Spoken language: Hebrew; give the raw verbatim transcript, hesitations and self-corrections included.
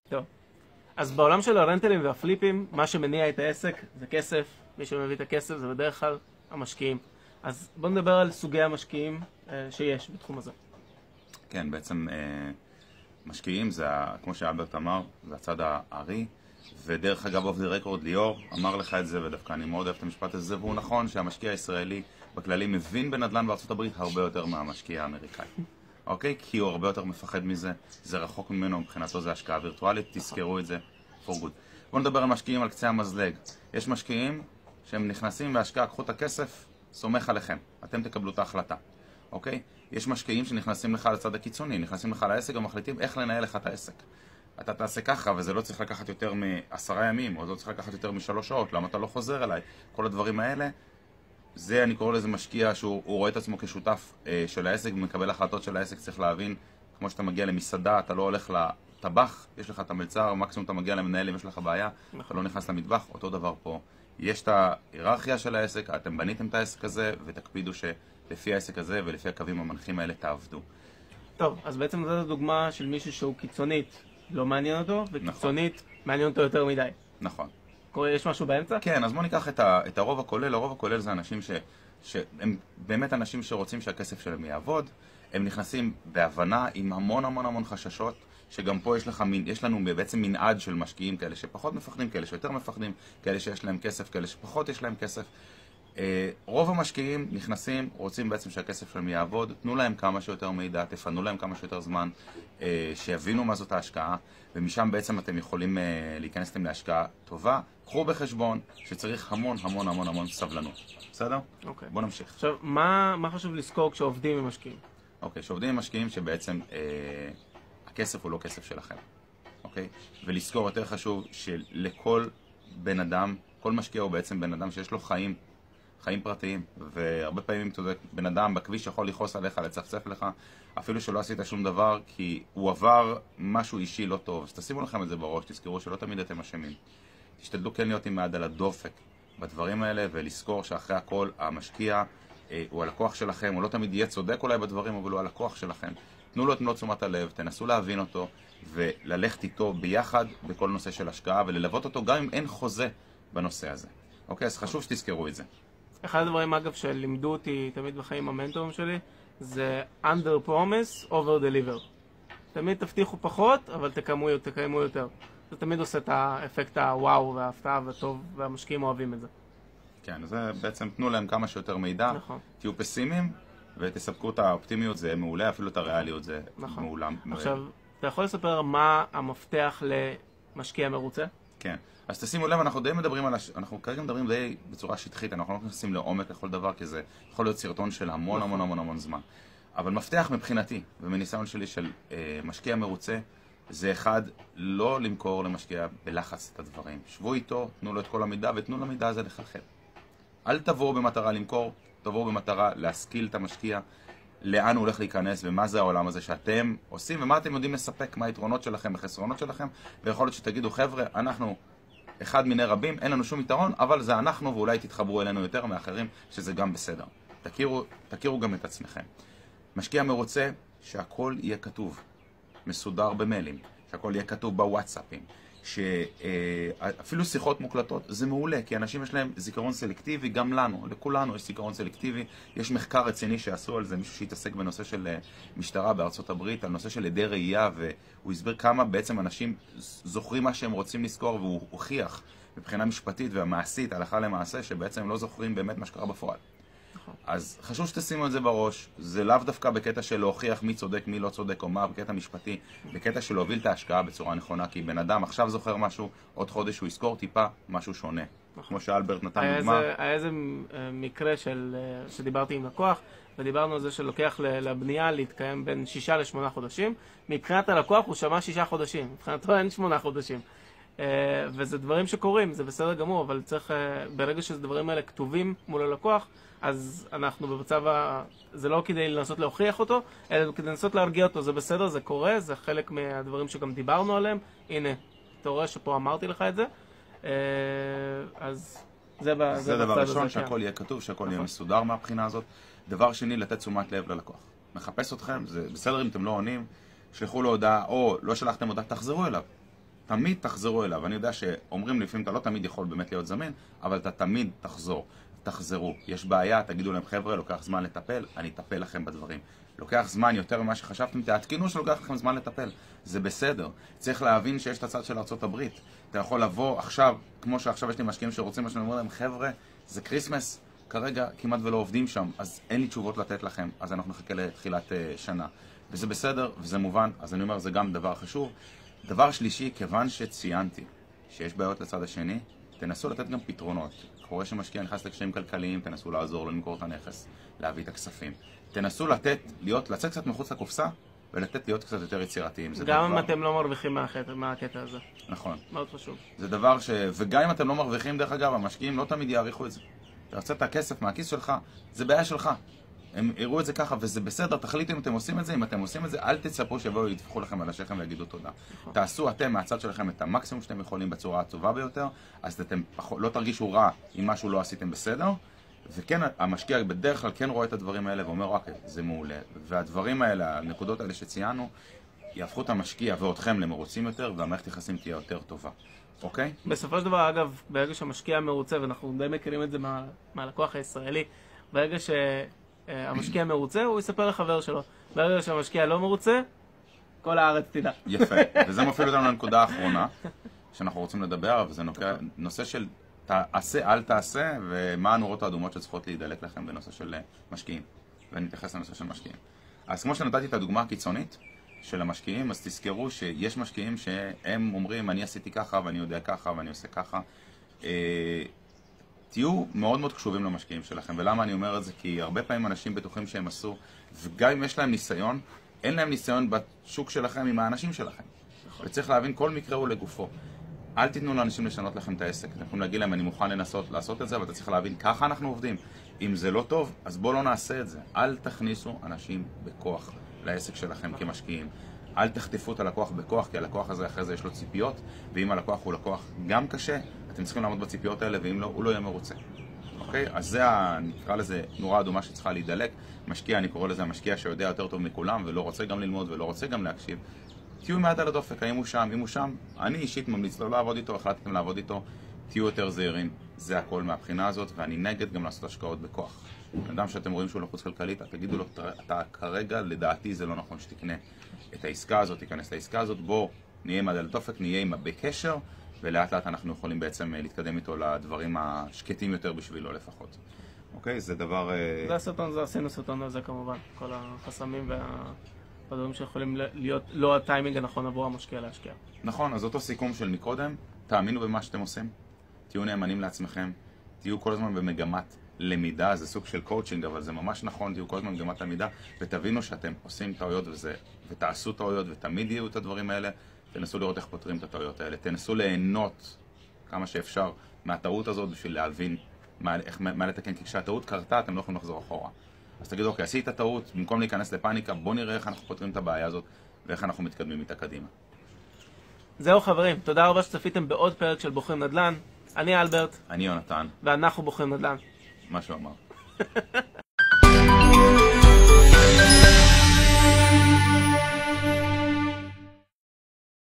טוב. אז בעולם של הרנטלים והפליפים, מה שמניע את העסק זה כסף. מי שמביא את הכסף זה בדרך כלל המשקיעים. אז בואו נדבר על סוגי המשקיעים אה, שיש בתחום הזה. כן, בעצם אה, משקיעים זה, כמו שאלברט אמר, זה הצד הארי. ודרך אגב, אוף דה רקורד, ליאור אמר לך את זה, ודווקא אני מאוד אוהב את המשפט הזה, והוא נכון שהמשקיע הישראלי בכללי מבין בנדל"ן בארצות הברית הרבה יותר מהמשקיע האמריקאי. אוקיי? כי הוא הרבה יותר מפחד מזה, זה רחוק ממנו, מבחינתו זה השקעה וירטואלית, תזכרו את זה, for good. בואו נדבר על משקיעים על קצה המזלג. יש משקיעים שהם נכנסים בהשקעה, קחו את הכסף, סומך עליכם, אתם תקבלו את ההחלטה. אוקיי? יש משקיעים שנכנסים לך לצד הקיצוני, נכנסים לך לעסק ומחליטים איך לנהל לך את העסק. אתה תעשה ככה, וזה לא צריך לקחת יותר מעשרה ימים, או זה לא צריך לקחת יותר משלוש שעות, למה אתה לא חוזר אליי? כל הדברים האלה, זה אני קורא לזה משקיע שהוא רואה את עצמו כשותף אה, של העסק, ומקבל החלטות של העסק. צריך להבין, כמו שאתה מגיע למסעדה, אתה לא הולך לטבח, יש לך את המלצר, מקסימום אתה מגיע למנהל אם יש לך בעיה, אתה לא נכנס למטבח, אותו דבר פה. יש את ההיררכיה של העסק, אתם בניתם את העסק הזה, ותקפידו שלפי העסק הזה ולפי הקווים המנחים האלה תעבדו. טוב, אז בעצם זאת הדוגמה של מישהו שהוא קיצונית, לא מעניין אותו, וקיצונית נכון. מעניין אותו יותר מדי. נכון. יש משהו באמצע? כן, אז בוא ניקח את, ה, את הרוב הכולל. הרוב הכולל זה אנשים ש, שהם באמת אנשים שרוצים שהכסף שלהם יעבוד. הם נכנסים בהבנה עם המון המון המון חששות, שגם פה יש, לך, יש לנו בעצם מנעד של משקיעים כאלה שפחות מפחדים, כאלה שיותר מפחדים, כאלה שיש להם כסף, כאלה שפחות יש להם כסף. רוב המשקיעים נכנסים, רוצים בעצם שהכסף שלהם יעבוד, תנו להם כמה שיותר מידע, תפנו להם כמה שיותר זמן, שיבינו מה זאת ההשקעה, ומשם בעצם אתם יכולים להיכנס להם להשקעה טובה. קחו בחשבון שצריך המון המון המון המון סבלנות. בסדר? אוקיי. בוא נמשיך. עכשיו, מה, מה חשוב לזכור כשעובדים עם משקיעים? אוקיי, שעובדים עם משקיעים שבעצם אה, הכסף הוא לא כסף שלכם. אוקיי? ולזכור יותר חשוב שלכל בן אדם, כל משקיע הוא בעצם בן אדם שיש לו חיים, חיים פרטיים, והרבה פעמים אתה יודע, בן אדם בכביש יכול לכעוס עליך, לצפצף לך, אפילו שלא עשית שום דבר, כי הוא עבר משהו אישי לא טוב. אז תשימו לכם את זה בראש, תזכרו שלא תמיד אתם אשמים. תשתדלו כן להיות עם יד על הדופק בדברים האלה, ולזכור שאחרי הכל המשקיע אה, הוא הלקוח שלכם, הוא לא תמיד יהיה צודק אולי בדברים, אבל הוא הלקוח שלכם. תנו לו את מלוא תשומת הלב, תנסו להבין אותו, וללכת איתו ביחד בכל נושא של השקעה, וללוות אותו גם אם אין חוזה בנושא הזה. אוקיי, אז חשוב שתזכרו את זה. אחד הדברים אגב שלימדו אותי תמיד בחיים המנטורים שלי זה under promise over deliver. תמיד תבטיחו פחות אבל תקיימו, תקיימו יותר. זה תמיד עושה את האפקט הוואו וההפתעה והטוב, והמשקיעים אוהבים את זה. כן, זה בעצם תנו להם כמה שיותר מידע, נכון. תהיו פסימיים ותספקו את האופטימיות, זה מעולה, אפילו את הריאליות זה נכון. מעולה. עכשיו, אתה יכול לספר מה המפתח למשקיע מרוצה? כן, אז תשימו לב, אנחנו די מדברים על, הש... אנחנו כרגע מדברים די בצורה שטחית, אנחנו לא נכנסים לעומק לכל דבר, כי זה יכול להיות סרטון של המון המון המון המון זמן. אבל מפתח מבחינתי, ומניסיון שלי של אה, משקיע מרוצה, זה אחד, לא למכור למשקיע בלחץ את הדברים. שבו איתו, תנו לו את כל המידע, ותנו למידע הזה לחלחל. אל תבואו במטרה למכור, תבואו במטרה להשכיל את המשקיע, לאן הוא הולך להיכנס, ומה זה העולם הזה שאתם עושים, ומה אתם יודעים לספק, מה היתרונות שלכם וחסרונות שלכם, ויכול להיות שתגידו, חבר'ה, אנחנו אחד מיני רבים, אין לנו שום יתרון, אבל זה אנחנו, ואולי תתחברו אלינו יותר מאחרים, שזה גם בסדר. תכירו, תכירו גם את עצמכם. משקיע מרוצה שהכל יהיה כתוב, מסודר במיילים, שהכל יהיה כתוב בוואטסאפים, שאפילו שיחות מוקלטות זה מעולה, כי אנשים יש להם זיכרון סלקטיבי, גם לנו, לכולנו יש זיכרון סלקטיבי. יש מחקר רציני שעשו על זה, מישהו שהתעסק בנושא של משטרה בארצות הברית, על נושא של עדי ראייה, והוא הסביר כמה בעצם אנשים זוכרים מה שהם רוצים לזכור, והוא הוכיח מבחינה משפטית והמעשית, הלכה למעשה, שבעצם הם לא זוכרים באמת מה שקרה בפועל. אז חשוב שתשימו את זה בראש, זה לאו דווקא בקטע של להוכיח מי צודק, מי לא צודק, או מה בקטע משפטי, בקטע של להוביל את ההשקעה בצורה נכונה, כי בן אדם עכשיו זוכר משהו, עוד חודש הוא יזכור טיפה משהו שונה. כמו שאלברט נתן דוגמה. היה איזה מקרה של, שדיברתי עם לקוח, ודיברנו על זה שלוקח לבנייה להתקיים בין שישה לשמונה חודשים. מבחינת הלקוח הוא שמע שישה חודשים, מבחינתו אין שמונה חודשים. וזה דברים שקורים, זה בסדר גמור, אבל צריך, ברגע שזה דברים האלה כתובים מול הלקוח, אז אנחנו במצב, ה... זה לא כדי לנסות להוכיח אותו, אלא כדי לנסות להרגיע אותו. זה בסדר, זה קורה, זה חלק מהדברים שגם דיברנו עליהם. הנה, אתה רואה שפה אמרתי לך את זה. אז זה, זה, זה דבר ראשון, שהכל יהיה כתוב, שהכל נכון. יהיה מסודר מהבחינה הזאת. דבר שני, לתת תשומת לב ללקוח. מחפש אתכם, זה בסדר אם אתם לא עונים, שלחו לו הודעה, או לא שלחתם הודעה, תחזרו אליו. תמיד תחזרו אליו. אני יודע שאומרים לפעמים אתה לא תמיד יכול באמת להיות זמין, אבל אתה תמיד תחזור. תחזרו. יש בעיה, תגידו להם, חבר'ה, לוקח זמן לטפל, אני אטפל לכם בדברים. לוקח זמן יותר ממה שחשבתם, תעדכנו שלוקח לכם זמן לטפל. זה בסדר. צריך להבין שיש את הצד של ארצות הברית. אתה יכול לבוא עכשיו, כמו שעכשיו יש לי משקיעים שרוצים משהו, אני אומר להם, חבר'ה, זה קריסמס, כרגע כמעט ולא עובדים שם, אז אין לי תשובות לתת לכם, אז אנחנו נחכה לתחילת uh, שנה. וזה בסדר, וזה מובן, אז אני אומר, זה גם דבר חשוב. דבר שלישי, כיוון שציינתי שיש בעיות לצד השני, תנסו לתת גם פתרונות. קורה שמשקיע נכנס לקשיים כלכליים, תנסו לעזור לו למכור את הנכס, להביא את הכספים. תנסו לתת, להיות, לצאת קצת מחוץ לקופסה, ולתת להיות קצת יותר יצירתיים. גם אם אתם לא מרוויחים מהקטע הזה. נכון. מאוד חשוב. זה דבר ש... וגם אם אתם לא מרוויחים, דרך אגב, המשקיעים לא תמיד יעריכו את זה. אתה יוצא את הכסף מהכיס שלך, זה בעיה שלך. הם יראו את זה ככה, וזה בסדר, תחליטו אם אתם עושים את זה, אם אתם עושים את זה, אל תצפו שיבואו יטפחו לכם על השכם ויגידו תודה. נכון. תעשו אתם מהצד שלכם את המקסימום שאתם יכולים בצורה הטובה ביותר, אז אתם לא תרגישו רע אם משהו לא עשיתם בסדר, וכן, המשקיע בדרך כלל כן רואה את הדברים האלה ואומר, אוקיי, זה מעולה. והדברים האלה, הנקודות האלה שציינו, יהפכו את המשקיע ואתכם למרוצים יותר, והמערכת יחסים תהיה יותר טובה. אוקיי? בסופו של דבר, אגב, ברגע שהמשקיע מרוצה, ואנחנו די מכירים את זה מה, מהלקוח הישראלי, ברגע שהמשקיע מרוצה, הוא יספר לחבר שלו. ברגע שהמשקיע לא מרוצה, כל הארץ תדע. יפה. וזה מוביל אותנו לנקודה האחרונה, שאנחנו רוצים לדבר, וזה נושא של תעשה, אל תעשה, ומה הנורות האדומות שצריכות להידלק לכם בנושא של משקיעים. ואני אתייחס לנושא של משקיעים. אז כמו שנתתי את הדוגמה הקיצונית של המשקיעים, אז תזכרו שיש משקיעים שהם אומרים, אני עשיתי ככה, ואני יודע ככה, ואני עושה ככה. תהיו מאוד מאוד קשובים למשקיעים שלכם. ולמה אני אומר את זה? כי הרבה פעמים אנשים בטוחים שהם עשו, וגם אם יש להם ניסיון, אין להם ניסיון בשוק שלכם עם האנשים שלכם. וצריך להבין, כל מקרה הוא לגופו. אל תיתנו לאנשים לשנות לכם את העסק. אתם יכולים להגיד להם, אני מוכן לנסות לעשות את זה, אבל אתה צריך להבין, ככה אנחנו עובדים. אם זה לא טוב, אז בואו לא נעשה את זה. אל תכניסו אנשים בכוח לעסק שלכם כמשקיעים. אל תחטפו את הלקוח בכוח, כי הלקוח הזה אחרי זה יש לו ציפיות, ואם הלקוח הוא לקוח גם קשה, אתם צריכים לעמוד בציפיות האלה, ואם לא, הוא לא יהיה מרוצה. אוקיי? אז זה, נקרא לזה, נורה אדומה שצריכה להידלק. משקיע, אני קורא לזה המשקיע שיודע יותר טוב מכולם, ולא רוצה גם ללמוד ולא רוצה גם להקשיב. תהיו עם היד על הדופק, האם הוא שם, אם הוא שם, אני אישית ממליץ לא לעבוד איתו, החלטתם לעבוד איתו, תהיו יותר זהירים. זה הכל מהבחינה הזאת, ואני נגד גם לעשות השקעות בכוח. אדם שאתם רואים שהוא לחוץ כלכלית, תגידו לו, אתה כרגע, לדעתי זה לא נכון שתקנה את העסקה הזאת, תיכנס לעסקה הזאת, בוא נהיה עם היד על הדופק, נהיה עם בקשר, ולאט לאט אנחנו יכולים בעצם להתקדם איתו לדברים השקטים יותר בשבילו לפחות. אוקיי? זה דבר... זה הסרטון, זה עשינו סרטון על זה כמובן, כל החסמים וה... הדברים שיכולים להיות לא הטיימינג הנכון עבור המשקיע להשקיע. נכון, אז אותו סיכום של מקודם, תאמינו במה שאתם עושים, תהיו נאמנים לעצמכם, תהיו כל הזמן במגמת למידה, זה סוג של קואוצ'ינג, אבל זה ממש נכון, תהיו כל הזמן במגמת למידה, ותבינו שאתם עושים טעויות וזה, ותעשו טעויות, ותמיד יהיו את הדברים האלה, תנסו לראות איך פותרים את הטעויות האלה, תנסו ליהנות כמה שאפשר מהטעות הזאת בשביל להבין מה, איך, מה לתקן, כי כשהטעות קרתה, אתם לא יכולים לחזור אחורה. אז תגידו, אוקיי, עשית טעות, במקום להיכנס לפאניקה, בוא נראה איך אנחנו פותרים את הבעיה הזאת, ואיך אנחנו מתקדמים איתה קדימה. זהו חברים, תודה רבה שצפיתם בעוד פרק של בוחרים נדל"ן. אני אלברט. אני יונתן. ואנחנו בוחרים נדל"ן. מה שהוא אמר.